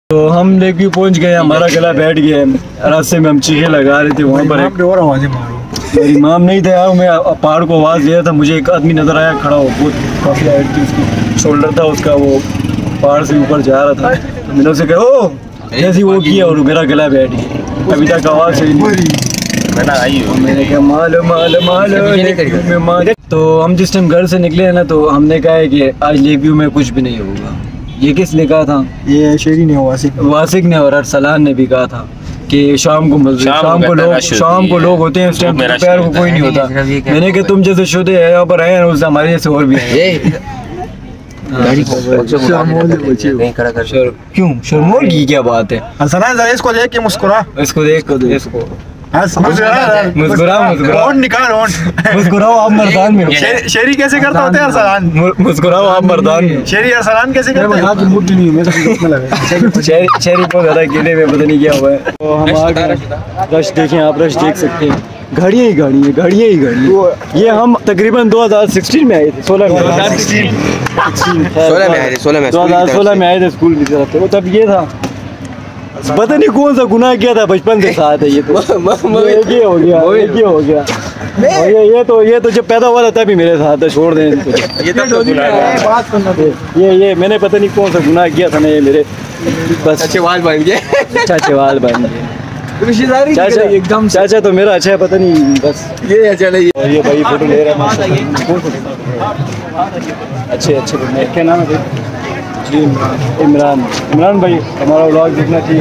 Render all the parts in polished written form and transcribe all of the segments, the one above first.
तो हम lake view पहुंच गए, हमारा गला बैठ गया। रास्ते में हम चीखे लगा रहे थे, वहाँ पर मेरी माम नहीं था यार। मैं पहाड़ को आवाज़ दिया था, मुझे एक आदमी नजर आया खड़ा हो, बहुत काफ़ी हाइट थी उसकी, शोल्डर था उसका, वो पहाड़ से ऊपर जा रहा था। तो मैंने उसे कहा ओ, जैसे वो किया और मेरा गला बैठ गया। अभी तक आवाज़ मैंने कहा माल। तो हम जिस टाइम घर से निकले हैं ना, तो हमने कहा है कि आज लेक व्यू में कुछ भी नहीं होगा। ये किसने कहा था? ये शेरी ने, वासिक ने और अरसलान ने भी कहा था कि शाम को लोग होते हैं, उस टाइम दोपहर को कोई नहीं होता। मैंने कहा तुम जैसे शुद्ध है यहाँ पर आए उस हमारे जैसे और भी क्यों शर्मोल की क्या बात है? इसको देख के मुस्कुरा, इसको मुस्कुराओ आप मर्दान में। शेरी कैसे करता होते हैं अरसलान? मुस्कुराओ आप मर्दान में। शेरी अरसलान कैसे करते हैं? शेरी बहुत ज्यादा गिले में पता नहीं क्या हुआ है। तो हम आ गए, रश देखें आप, रश देख सकते हैं, गाड़ियाँ ही गाड़ियाँ। ये हम तकरीबन 2016 में आए थे, 2016 में आए थे स्कूल की तरफ से। तब ये था, पता नहीं कौन सा गुनाह किया था बचपन से साथ है। ये तो ये हो गया और ये तो जब पैदा हुआ था तभी मेरे साथ है। छोड़ दें इसको। ये मैंने पता नहीं कौन सा गुनाह किया था ना, ये मेरे बस अच्छे वाल बन गए। एकदम चाचा तो मेरा अच्छा है, पता नहीं बस ये अच्छा नहीं। और ये भाई फोटो ले रहा है, अच्छे क्या नाम है? जी इमरान भाई, हमारा व्लॉग देखना चाहिए,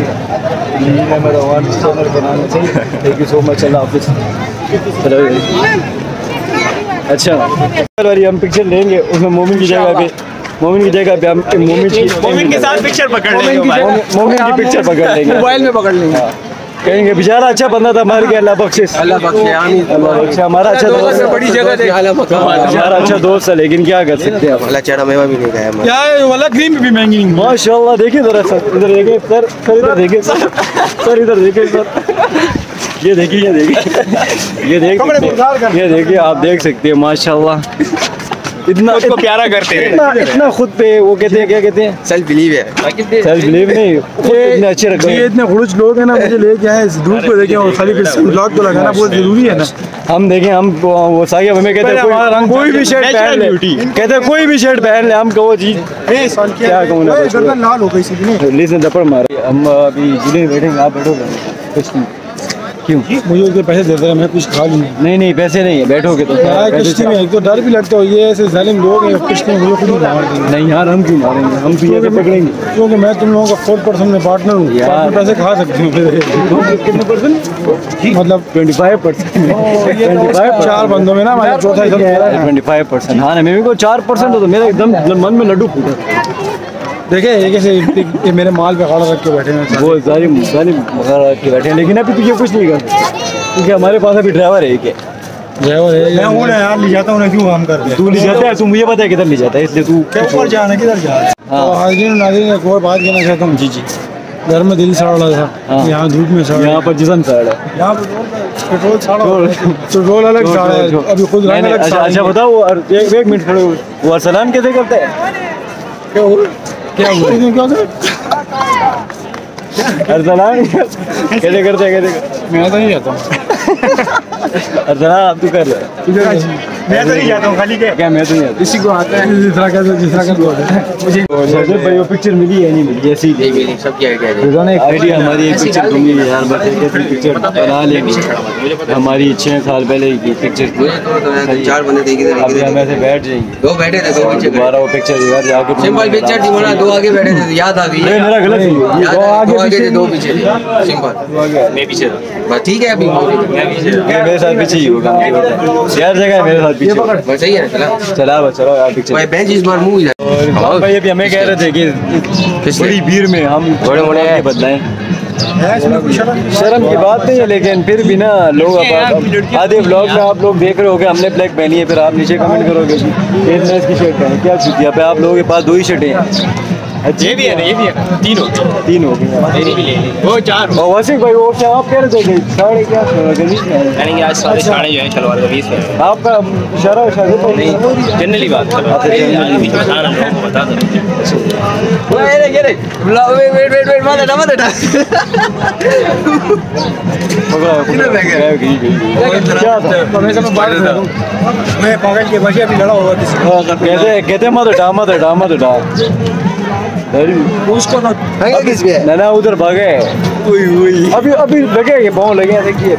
चैनल बनाना चाहिए। Thank you so much, Allah हाफिज़। चलो अच्छा हम पिक्चर लेंगे, उसमें मोमिन की जगह पे हम मोमिन के साथ पिक्चर पकड़ लेंगे, मोमिन की पिक्चर पकड़ लेंगे, मोबाइल में पकड़ लेंगे। कहेंगे बेचारा अच्छा बंदा था, मार गया, अल्लाह बख्शे, हमारा अच्छा दोस्त, बड़ी जगह हमारा अच्छा दोस्त है, लेकिन क्या कर सकते हैं। वाला चेहरा मेवा भी नहीं खाया, क्या है वाला क्रीम भी महंगी नहीं। माशाल्लाह, देखिए जरा सर, इधर देखिए सर, इधर देखिए सर, इधर देखिए सर, ये देखिए आप देख सकते हैं माशाल्लाह, इतना प्यारा करते हैं, इतना खुद पे वो कहते हैं, क्या कहते हैं, सेल्फ बिलीव है। सेल्फ बिलीव नहीं, इतने अच्छे रखते हैं। इतने खुश लोग हैं ना, मुझे लेके आए धूप को देखें और खाली ब्लॉग को लगाना बहुत जरूरी है ना। हम देखें, हम वो साहिब हमें कहते हैं कोई भी शर्ट पहन ले, कहते हैं कोई भी शर्ट पहन ले, हम कहो चीज क्या कहूँ ना, लाल हो गई पुलिस ने दपड़ मारा। हम अभी जिले में बैठेंगे, आप बैठोगे कुछ नहीं? क्यों? मुझे उसके पैसे दे देगा, मैं कुछ खा लूँगा। नहीं पैसे नहीं है, बैठोगे तो किश्ती में एक तो डर भी लगता है, ये ऐसे जालिम लोग हैं किश्ती में, मुझे खुद मार देंगे। नहीं यार, हम क्यों मारेंगे, हम तो ये पकड़ेंगे, क्योंकि मैं तुम लोगों का 4% में पार्टनर हूँ यार। पैसे खा सकती हूँ कितने %? मतलब 25%। 4 बंदों में ना, हमारे चौथा 25%। हाँ ना, मेरे को 4% हो तो मेरा एकदम मन में लड्डू फूटा। देखे ये कैसे ये मेरे माल पे खड़ा रख के बैठे हैं, वो जालिम रख के बैठे हैं, लेकिन अभी ये कुछ नहीं करते क्योंकि हमारे पास अभी ड्राइवर है। क्या ड्राइवर है? मैं हूँ ना यार, ले जाता हूँ ना, क्यों काम कर रहे हैं? तू ले जाता है, तू मुझे पता है किधर ले जाता है, इसलिए तू ऊपर जाना, किधर जा। हाँ हाजिर नाज़रीन, एक और बात कहना चाहता हूँ। जी घर में दिल सड़ रहा था, यहाँ धूप में सड़, यहाँ पर जिस्म सड़ है, यहाँ पेट्रोल अलग सड़ है, अभी खुद अच्छा बताओ। एक मिनट खड़े, वो अरसलान कैसे करता है? क्या हुआ? अरसलान कैसे करते हैं? मैं तो नहीं जाता हूँ। अरसलान आप तू कर रहा है? मैं तो नहीं जाता हूँ, खाली क्या मैं तो नहीं जाता, इसी को आता है जिसरा कर मुझे भाई वो पिक्चर मिली है नहीं मिली, ऐसी मिली सबकी आइडिया हमारी एक पिक्चर दूंगी यार, बस पिक्चर बना लेंगे हमारी 6 साल पहले की पिक्चर, 4 बंदे थे, अभी हम ऐसे बैठ जाएंगे, 2 बैठे थे, 2 पीछे दोबारा वो पिक्चर यार जाके सिंपल पिक्चर थी ना, 2 आगे बैठे थे, याद आ गई मेरा गलत है, 2 आगे थे 2 पीछे, सिंपल मैं पीछे था बस, ठीक है। अभी मेरे साथ पीछे ही होगा यार, जगह मेरे साथ पीछे बस, सही है। चला यार पिक्चर भाई, बेंच इस बार मूव और भाई अभी हमें कह रहे थे कि बड़ी भीड़ में हम थोड़े बदलाएं। शर्म की बात नहीं है, लेकिन फिर भी ना लोग आधे ब्लॉग में आप लोग देख रहे हो कि हमने ब्लैक पहनी है, फिर आप नीचे कमेंट करोगे इसकी शर्ट पहनी, क्या चुतिया पे आप लोगों के पास 2 ही शर्टें हैं। ये भी है ना, 3 हो गई, मेरी भी ले ली, वो 4। और वासिक भाई वो क्या आप कह रहे थे, 4.5 क्या यानी आज 4.5 जो है शलवार का 20 है आपका इशारा नहीं, जनरली बात कर रहा हूं, बता दो। वेट मत हटा मैं पागल के बजे अभी लड़ा होगा किसी कहते मत हटा मत हटा मत हटा उसको ना किस पे ना उधर भागे अभी अभी लगे ये पाँव लगे देखिए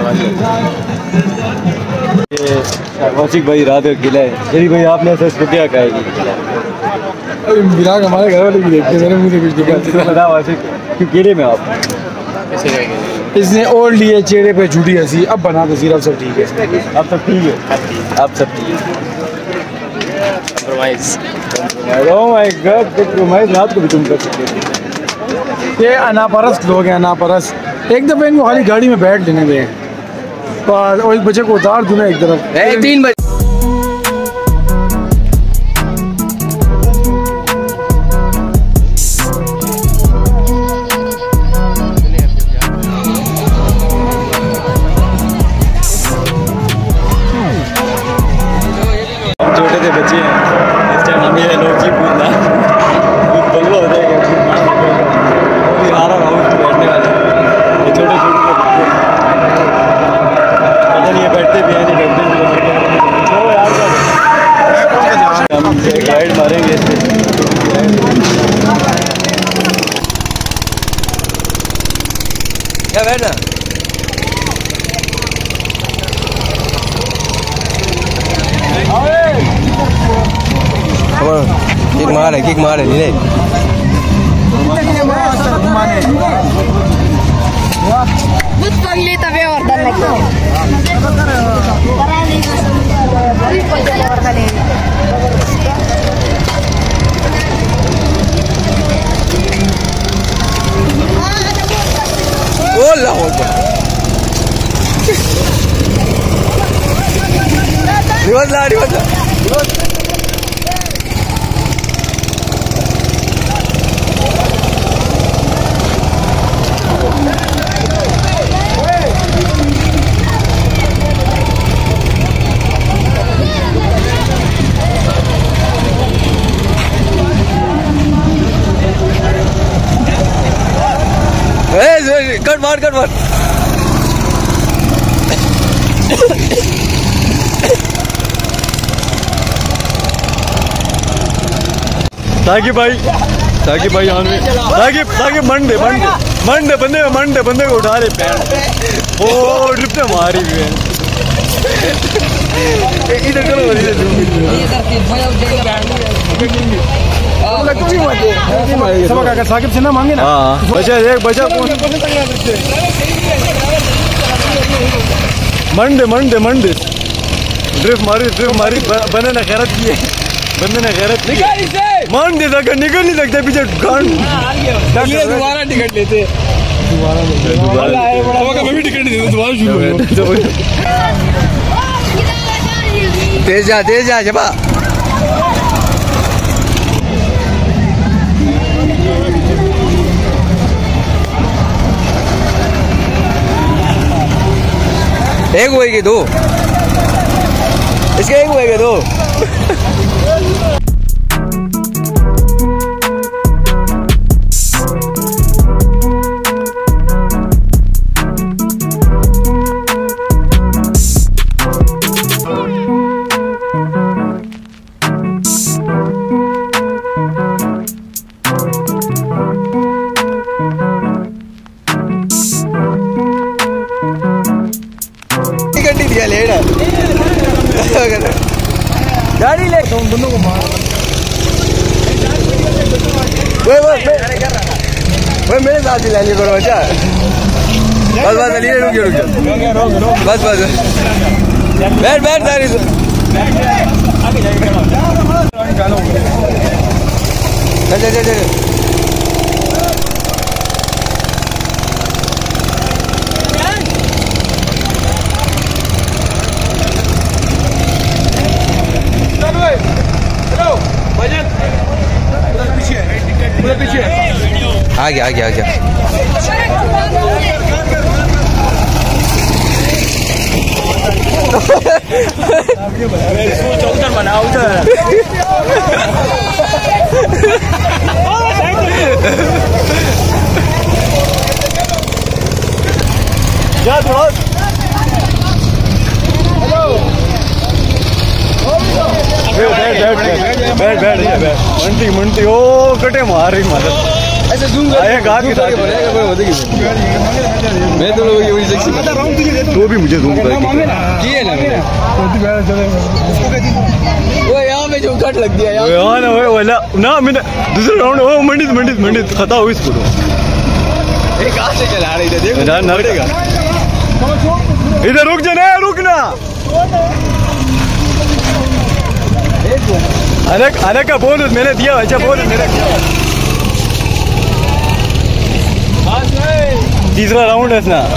वासिक भाई रात का किला है यदि भाई आपने ऐसा इसको क्या कहेगी बिराग हमारे घर वाले भी देखते मेरे मुझे कुछ दिक्कत बता वासिक क्यों किले में आप इसने और लिए चेहरे पे झूठी हंसी अब बना दो सिर्फ सब ठीक है आप सब ठीक है आप सब ठीक है ओह माय गॉड कंप्रोमाइज रात को भी तुम कर सकते थे ये अनापरस्त लोग हैं अनापरस्त एक दफे इनको खाली गाड़ी में बैठ लेने गए और एक बच्चे को उतार दूँ एक तरफ 3 बजे छोटे से बच्चे हैं इस टाइम हम ये लोग जी कूदना बंगलो हो जाएगा अभी आ रहा हाउस में बैठने वाले ये छोटे छोटे पता नहीं ये बैठते भी हैं नहीं बैठते भी हम गाइड मारेंगे क्या बैठना किक मार है नहीं But pagli tabi order na ko. बोला हो रिवर्स ला कट मार ताकि भाई ताकि मंडे बंदे को उठा ले पैर ओ ट्रिप से मारी भी है इधर करो अगर साकिब से ना मांगे ना बचा एक बचा मंडे ड्रिफ्ट मारी बंदे ने खैरत की है मान दे सका निकल नहीं सकता पीछे ये दोबारा टिकट लेते मैं भी टिकट नहीं देता दोबारा शुरू तेज जा जबा एक हुए कि 2 इसके एक हुए कि 2 गाड़ी ले बंदों को मार मेरे साथ ही लाइए करो अच्छा बस रुक बस बैठ सारी चल आ गया चौधर बनाओ उधर मंटी मंटी ओ कटे मार रही मदद ऐसे जूम कर आए गात के साथ बोलेगा कोई होता कि मैं तो लोग ये वही सेक्सी तो भी मुझे जूम कर किए ना मैंने वो यहाँ पे जो कट लग दिया यार यार ना वो वाला ना मैंने दूसरा राउंड ओ मंडित खता हुई इसको एक कहाँ से चला रही थी देखो ना पड़ेगा इधर रुक जा ना रुकना अरे का बोनस मैंने दिया अच्छा बोनस मेरा तीसरा राउंड है ना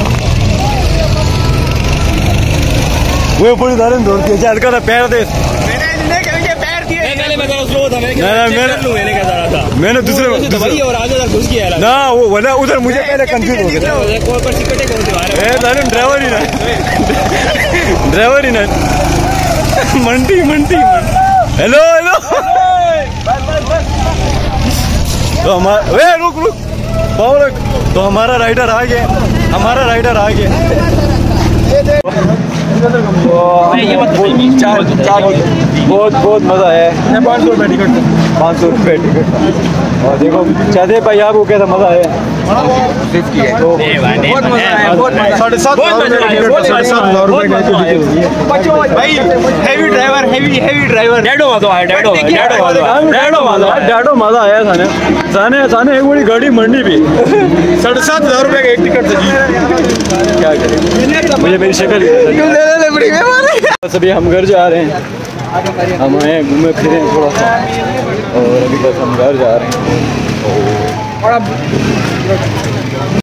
वो पूरी धारण दौड़ती है चल का पैर दे मैंने दूसरे और आगे घुस गया ना वो वाला उधर मुझे पहले कंफ्यूज हो गया ड्राइवर ही ना मंटी हेलो तो हमारा रुक तो हमारा राइडर आ गया बहुत मजा है 500 रुपये टिकट और देखो चाहते भाई आपको कैसा मजा है 50 है बहुत मजा है बहुत मजा 7,500 रुपये भाई हेवी ड्राइवर डैडो मजा आया साने एक बड़ी गाड़ी मंडी भी 7,500 रुपये का एक टिकट था क्या करें मुझे मेरी शक्ल अभी हम घर जा रहे हैं हम आए घूमे फिरे थोड़ा सा और अभी बस हम घर जा रहे हैं